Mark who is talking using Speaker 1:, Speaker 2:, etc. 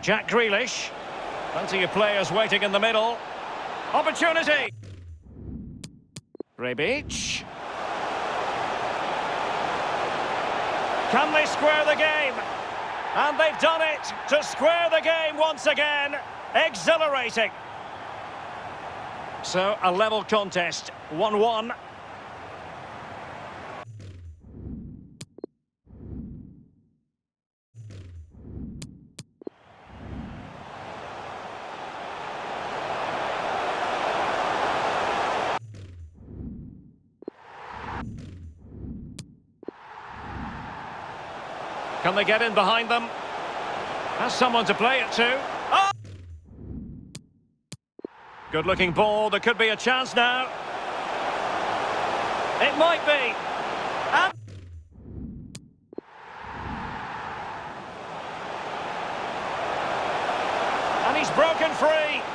Speaker 1: Jack Grealish. Plenty of players waiting in the middle. Opportunity! Rebic. Can they square the game? And they've done it to square the game once again. Exhilarating. So, a level contest, 1-1. Can they get in behind them? Has someone to play it to. Oh! Good-looking ball. There could be a chance now. It might be. And he's broken free.